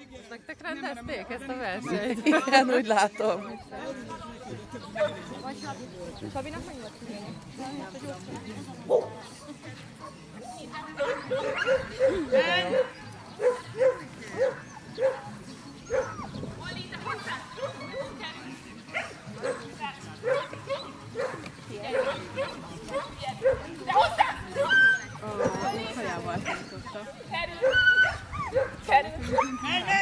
Nektek rendezték ezt a versenyt? Igen, úgy látom. Sabinak meg volt kimenni. Hajával tartotta. Kerül!